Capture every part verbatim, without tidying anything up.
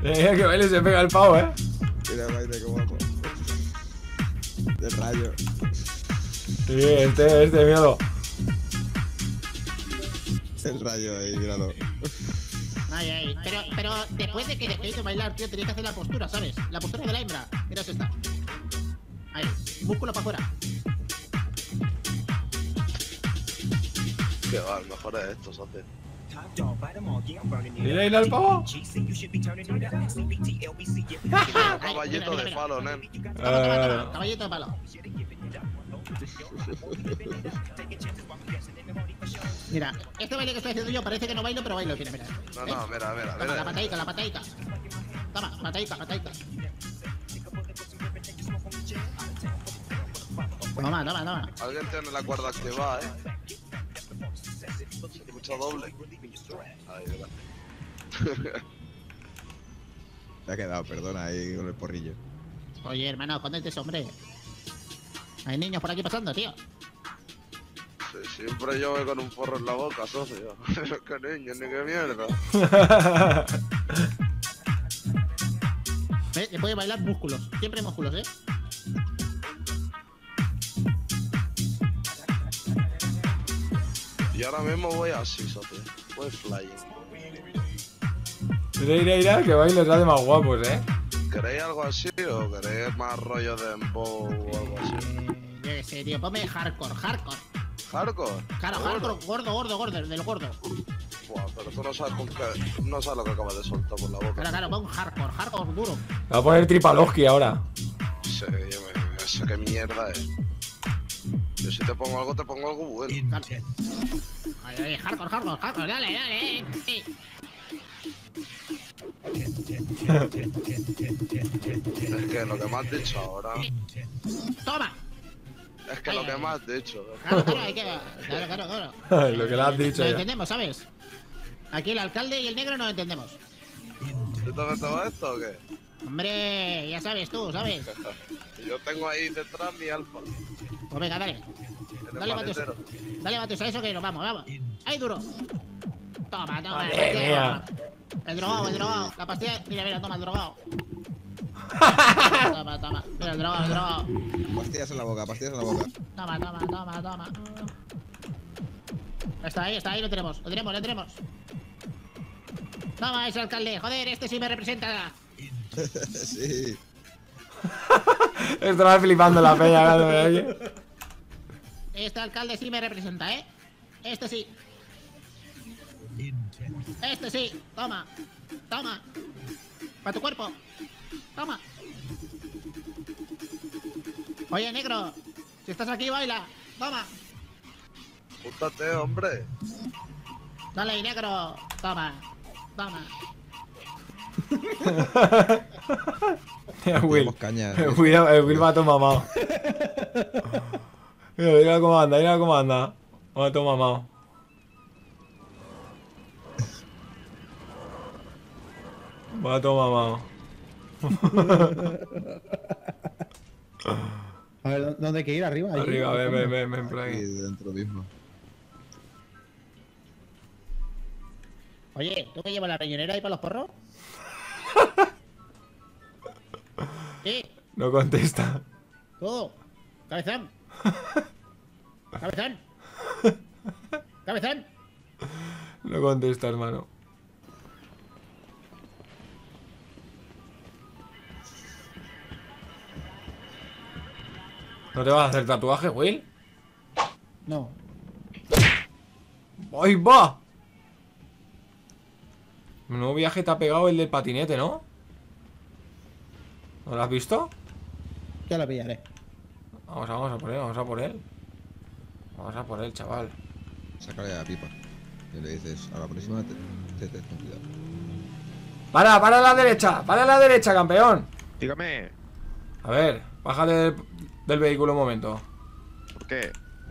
Mira que baile se pega el pavo, eh. Mira, baile, qué guapo. De rayo. Sí, este, este, míralo. El rayo ahí, míralo. Ay, ay. Pero, pero después de que dejéis de bailar, tío, tenéis que hacer la postura, ¿sabes? La postura de la hembra. Mira esta. Ahí, músculo para afuera. Que va, el mejor es esto, socio. ¿Mira ahí al pavo? Caballito de palo, nen. Toma, toma, toma. Caballito de palo. Mira, este baile que estoy haciendo yo parece que no bailo, pero bailo. Mira, mira. No, no, mira, mira, Toma, mira. la patadica, la patadica. Toma, patadica, patadica. Toma, toma, toma. Alguien tiene la cuerda activada, eh. Se escucha doble. Ahí, mira. Te ha quedado, perdona, ahí con el porrillo. Oye, hermano, escóndete ese hombre. Hay niños por aquí pasando, tío. Sí, siempre yo voy con un porro en la boca, socio. Qué niño, ni qué mierda. ¿Ves? Le puede bailar músculos. Siempre músculos, ¿eh? Y ahora mismo voy así, socio. Voy flying. Mira, mira, mira, que baile os hace más guapos, eh. ¿Queréis algo así o queréis más rollo de embow o algo así? Eh, yo qué sé, tío. Ponme hardcore, hardcore. ¿Hardcore? Claro, ¿Seguro? hardcore, gordo, gordo, gordo, del gordo. Buah, pero tú no sabes con qué... No sabes lo que acabas de soltar por la boca. Claro, claro, pon hardcore, hardcore duro. Va a poner Tripaloski ahora. Sí, yo me... Eso qué mierda es. Yo si te pongo algo, te pongo algo bueno. Claro. Ay, ay, hardcore, hardcore, hardcore, dale, dale, eh. Sí. Es que lo que me has dicho ahora... Toma. Es que Ay, lo que ay, me has dicho... Claro, claro, hay que... Claro, claro, claro. Lo que le has dicho Lo ya. entendemos, ¿sabes? Aquí el alcalde y el negro no lo entendemos. ¿Tú también te vas esto o qué? Hombre, ya sabes tú, ¿sabes? Yo tengo ahí detrás mi alfa. Pues venga, dale. El Dale, Matus. maletero. Dale, Matus, a eso que nos vamos, vamos. Ahí duro. Toma, toma. Madre pastilla. mía. El drogado, el drogado. La pastilla. Mira, mira, toma el drogado. Toma, toma. Mira, el drogado, el drogado. Pastillas en la boca, pastillas en la boca. Toma, toma, toma, toma. Está ahí, está ahí, lo tenemos. Lo tenemos, lo tenemos. Toma, ese alcalde. Joder, este sí me representa. Sí. Esto va flipando la peña cuando me oye. Este alcalde sí me representa, ¿eh? Este sí. Este sí. Toma. Toma. Para tu cuerpo. Toma. Oye, negro. Si estás aquí, baila. Toma. Júntate, hombre. Dale, negro. Toma. Toma. Mira, Will. Tenemos caña. El Will, el Will va todo mamado. Mira, mira cómo anda, mira cómo anda. Va todo mamado. Va todo mamado. A ver, ¿dónde hay que ir? ¿Arriba? Allí. Arriba, ven, ven, ven, ven por Aquí aquí. dentro mismo. Oye, ¿tú me llevas la riñonera ahí para los porros? Sí, No contesta. tú. Cabezón. Cabezón. Cabezón. No contesta, hermano. ¿No te vas a hacer tatuaje, Will? No. ¡Ahí va! Menudo viaje te ha pegado el del patinete, ¿no? ¿No lo has visto? Ya lo pillaré. Vamos, vamos a por él, vamos a por él. Vamos a por él, chaval. Sácale a la pipa. Y le dices, a la próxima te, te, te ten cuidado. ¡Para, para a la derecha! ¡Para a la derecha, campeón! Dígame, A ver, bájate del, del vehículo un momento. ¿por qué?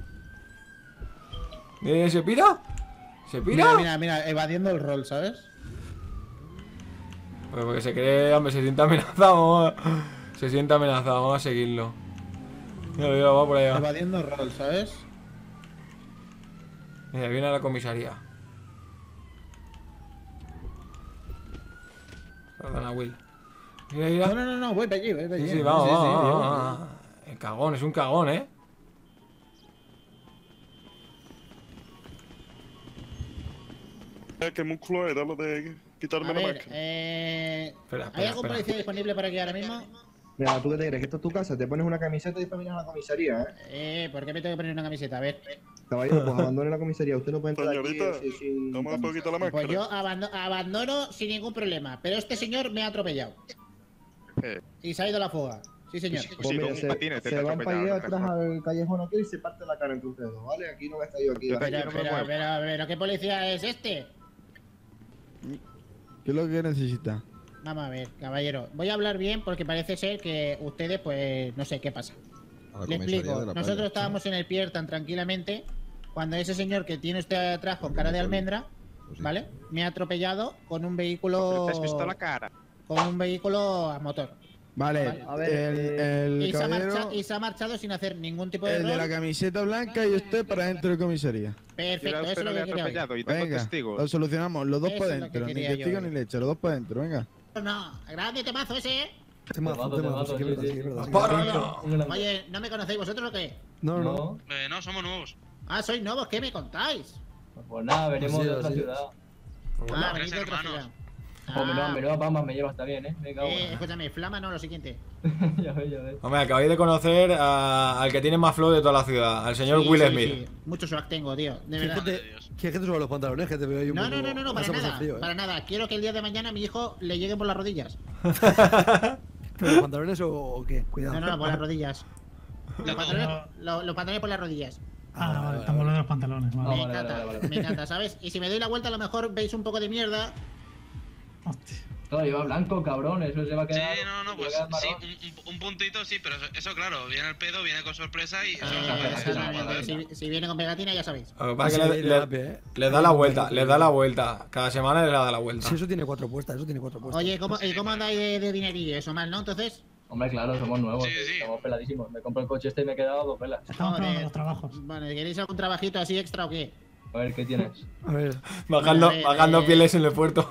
¿Eh, ¿Se pira? ¿Se pira? Mira, mira, mira, evadiendo el rol, ¿sabes? Pues porque se cree, hombre, se siente amenazado. Se siente amenazado, vamos a seguirlo. Mira, mira, va por allá. Evadiendo el rol, ¿sabes? Mira, viene a la comisaría. Perdona, Will. Mira, mira. No, no, no, no, voy para allí, voy para allí. Sí, sí, vamos, sí, sí, vamos, Diego. vamos, vamos. El cagón, es un cagón, ¿eh? ¿Qué músculo era lo de quitarme A la ver, máscara? eh... Espera, ¿hay espera, algún espera. policía disponible para aquí ahora mismo? Mira, ¿tú qué te crees? ¿Que esto es tu casa? Te pones una camiseta y después vienes a la comisaría, ¿eh? Eh, ¿por qué me tengo que poner una camiseta? A ver. Caballero, pues abandone la comisaría. Usted no puede entrar aquí Señorita, sin- sin ¿cómo le puedo camisa. quitar la máscara? Pues yo abando- abandono sin ningún problema, pero este señor me ha atropellado. Eh. Y se ha ido a la fuga. Sí, señor. Pues mira, con se, patines, te se está van para allá atropellando, atrás al callejón aquel y se parte la cara entre ustedes dos, ¿vale? Aquí no voy a estar yo aquí. Yo te ¿vale? Pero, no me pero, muevo. pero, pero, ¿qué policía es este? ¿Qué es lo que necesita? Vamos a ver, caballero. Voy a hablar bien porque parece ser que ustedes, pues, no sé qué pasa. A la Le comisaría explico. de la Nosotros playa. estábamos en el pier tan tranquilamente cuando ese señor que tiene usted atrás con cara de almendra, Pues sí. ¿vale? Me ha atropellado con un vehículo... ¿Te has visto la cara? Con un vehículo a motor. Vale, A ver, el, eh, el Y se, ha caballero, marcha- y se ha marchado sin hacer ningún tipo de el de error. la camiseta blanca y usted para dentro de comisaría. Perfecto, Mira, eso usted es no lo le que ha quería oír. atropellado y tengo Venga, lo testigos. solucionamos, los dos Eso para es lo que dentro, ni quería yo testigo oír. ni leche, los dos para dentro, venga. No, grande temazo ese, ¿eh? Temazo, temazo, sí, que es verdad, sí, que es verdad, sí. ¡Porro! Oye, ¿no me conocéis vosotros o qué? No, no, no. Eh, no, somos nuevos. Ah, sois nuevos, ¿qué me contáis? Pues nada, venimos Así de es, otra así es. ciudad. Ah, Tres venís de otra hermanos. ciudad. Oh, menuda, Ah, menuda pama me llevas también, ¿eh? Me cago eh, en... escúchame, flama no, lo siguiente. ya ves, ya ves. Hombre, acabáis de conocer a- al que tiene más flow de toda la ciudad, al señor Sí, Will sí, Smith. sí. Mucho swag tengo, tío, de verdad. Madre de Dios. ¿Quieres que te suba los pantalones? Que te veo ahí un No, poco... no, no, no, no, para pasamos el nada, frío, ¿eh? para nada. Quiero que el día de mañana mi hijo le llegue por las rodillas. ¿Pero los pantalones o, o qué? Cuidado. No, no, por las rodillas. Los pantalones, lo- los pantalones por las rodillas. Ah, vale, estamos hablando de los pantalones. Vale. Ah, Me vale, encanta, vale, vale. me encanta, ¿sabes? Y si me doy la vuelta a lo mejor veis un poco de mierda. Hostia. Todo lleva blanco, cabrón, eso se va a Sí, quedar... no, no, se pues va a quedar sí, marrón. un, un- un puntito sí, pero eso, eso, claro, viene el pedo, viene con sorpresa y eso Ah, no se puede sí, hacer. sí, no, sí, vale. sí. si, si viene con pegatina ya sabéis. Lo que pasa es que Sí, le, le le- da pie, ¿eh? le da la vuelta, le da la vuelta. Cada semana le da la vuelta. Sí, eso tiene cuatro puestas, eso tiene cuatro puestas. Oye, ¿cómo, ¿y cómo andáis de, de dinerillo? Eso mal, ¿no? Entonces, Hombre, claro, somos nuevos, Sí, sí. estamos peladísimos. Me compro el coche este y me he quedado dos velas. Estamos Joder. probando los trabajos. bueno, ¿queréis algún trabajito así extra o qué? A ver, ¿qué tienes? A ver, Bajando, Bueno, a ver, bajando eh. pieles en el puerto.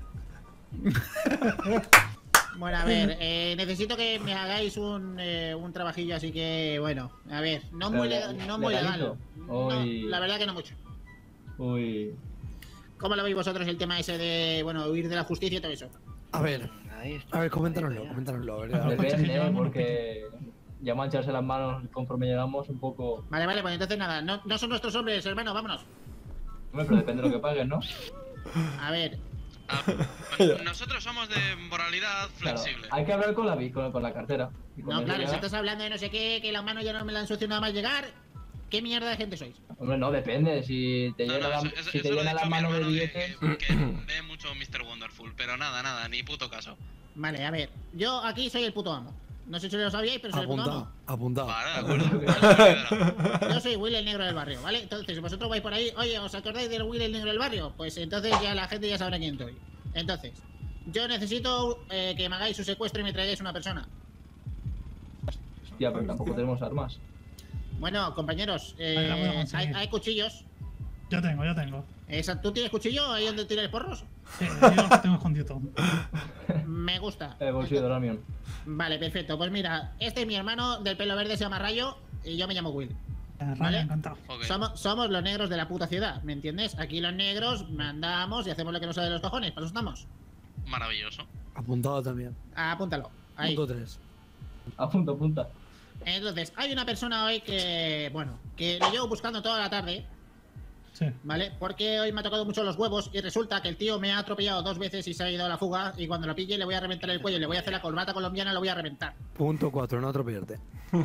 Bueno, a ver, eh, necesito que me hagáis un, eh, un trabajillo así que, bueno, a ver, no muy, Pero, le- no muy legalito. legal. No, Uy. la verdad que no mucho. Uy... ¿Cómo lo veis vosotros el tema ese de, bueno, huir de la justicia y todo eso? a ver, a ver, coméntanoslo, coméntanoslo. A ver, a ver. coches que Depende, llevamos, porque... Ya mancharse las manos conforme llegamos un poco... Vale, vale, pues entonces nada, no, no son nuestros hombres, hermano, vámonos. Hombre, pero depende de lo que paguen, ¿no? A ver, Ah, bueno, nosotros somos de moralidad Claro, flexible. hay que hablar con la, vi- con, con la cartera. Y con no, eso claro, ya- si estás hablando de no sé qué, que las manos ya no me la han sucio nada más llegar, ¿qué mierda de gente sois? Hombre, no, depende. Si te No, llena, no, la, eso, eso- si te eso lo ha llena dicho las mi manos de hermano que, billetes... que, que ve mucho mister Wonderful, pero nada, nada, ni puto caso. Vale, a ver, yo aquí soy el puto amo. No sé si lo sabíais, pero soy el puto Apuntado, amo. apuntado. Vale, de acuerdo. Vale, Yo soy Will el negro del barrio, ¿vale? Entonces, si vosotros vais por ahí, oye, ¿os acordáis del Will el negro del barrio? Pues entonces ya la gente ya sabrá quién soy. Entonces, yo necesito eh, que me hagáis un secuestro y me traigáis una persona. Hostia, pero tampoco tenemos armas. Bueno, compañeros, eh, Vale, la voy a hay, conseguir. hay cuchillos. Yo tengo, yo tengo. Esa- ¿Tú tienes cuchillo ahí donde tiras porros? Sí, yo lo tengo escondido todo. Me gusta. El bolsillo de Ramión. Vale, perfecto. Pues mira, este es mi hermano del pelo verde, se llama Rayo, y yo me llamo Will. Eh, Ryan, Vale. encantado. ok. Somos, somos los negros de la puta ciudad, ¿me entiendes? Aquí los negros mandamos y hacemos lo que nos sale de los cojones, para eso estamos. Maravilloso. Apuntado también. Apúntalo. Ahí. Punto tres. Apunta, apunta. Entonces, hay una persona hoy que, bueno, que lo llevo buscando toda la tarde, Sí. ¿vale? Porque hoy me ha tocado mucho los huevos y resulta que el tío me ha atropellado dos veces y se ha ido a la fuga y cuando lo pille le voy a reventar el cuello y le voy a hacer la corbata colombiana, lo voy a reventar. Punto cuatro, no atropellarte.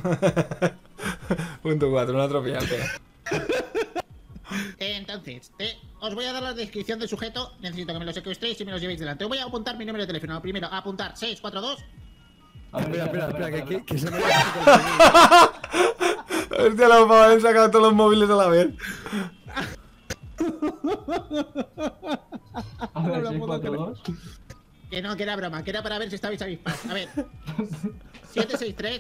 Punto cuatro, no atropellarte. Entonces, te- os voy a dar la descripción del sujeto, necesito que me lo secuestréis y me los llevéis delante. Os voy a apuntar mi número de teléfono. Primero, a apuntar seis cuatro dos. A ver, Espera, espera, espera, que, espera. que, que se me... Hostia, los pavos han sacado todos los móviles a la vez. A ver, seis cuatro dos. Que no, que era broma, que era para ver si estabais avispados. A ver, siete seis tres.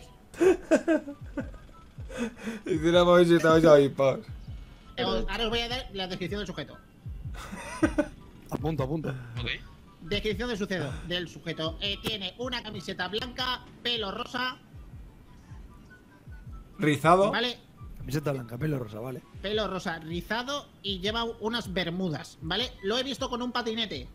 Y si no me si estabais avispados. Ahora os voy a dar la descripción del sujeto. Apunto, apunto. Ok. Descripción del suceso, del sujeto. Eh, tiene una camiseta blanca, pelo rosa. Rizado. ¿Vale? Camiseta blanca, pelo rosa, vale. Pelo rosa, rizado y lleva unas bermudas, ¿vale? Lo he visto con un patinete.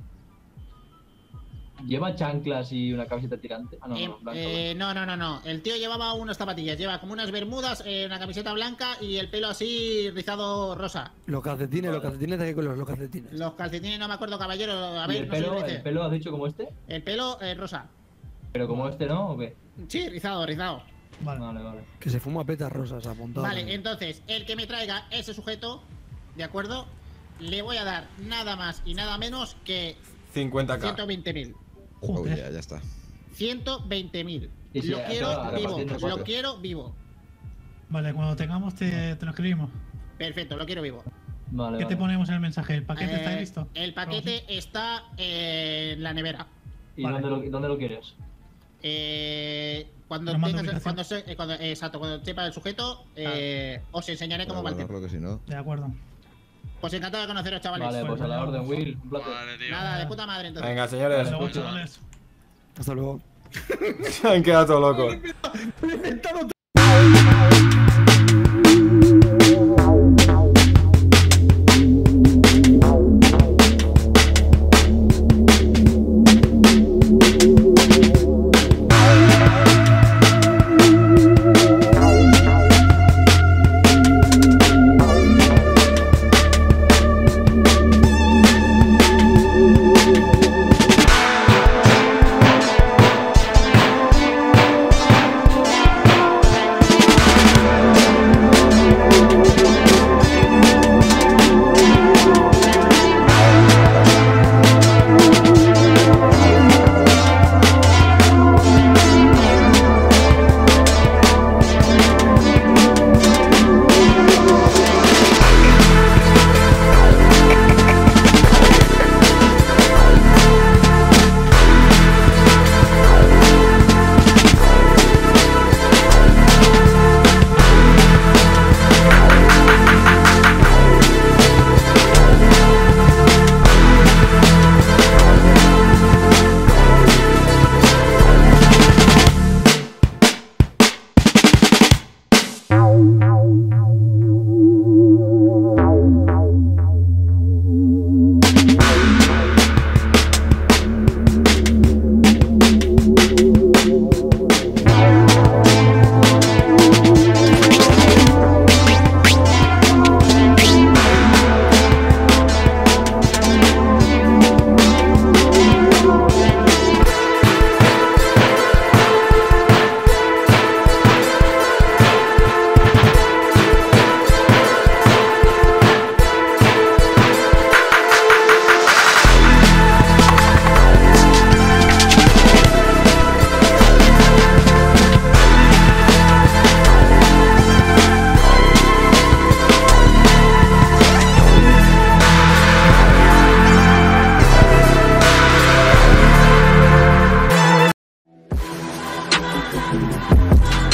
¿Lleva chanclas y una camiseta tirante? Ah, no, Eh, no, blanco, eh, no, no, no, no. El tío llevaba unas zapatillas, lleva como unas bermudas, eh, una camiseta blanca y el pelo así rizado rosa. Los calcetines, los calcetines, ¿de qué color? Los calcetines. Los calcetines no me acuerdo, caballero. A ¿Y ver, el no sé pelo, lo que el dice. pelo has dicho como este? El pelo eh, rosa. ¿Pero como este no o qué? Sí, rizado, rizado. Vale. Vale, vale. Que se fuma petas rosas apuntadas. Vale, entonces, el que me traiga ese sujeto, ¿de acuerdo? Le voy a dar nada más y nada menos que cincuenta k. ciento veinte mil. Oh, ya, ya está. ciento veinte mil. Sí, sí, Lo a- quiero a- a vivo, repartir entre lo cuatro. quiero vivo. Vale, cuando tengamos te, te lo escribimos. Perfecto, lo quiero vivo. Vale, ¿Qué te vale. ponemos en el mensaje? ¿El paquete está Eh, listo? El paquete está eh, en la nevera. ¿Y Vale. dónde, lo, dónde lo quieres? Eh, cuando Lo mando tengas, ubicación. cuando, se- eh, cuando- eh, exacto, cuando sepa el sujeto, eh, os enseñaré cómo va el tema. Guardarlo, que si no. De acuerdo. Pues encantado de conoceros, chavales. Vale, pues a la orden, Will. Un placer. Vale, tío. Nada, de puta madre entonces. Venga, señores. Luego, escucha. chavales. Hasta luego. Se han quedado todos locos. We'll be right back.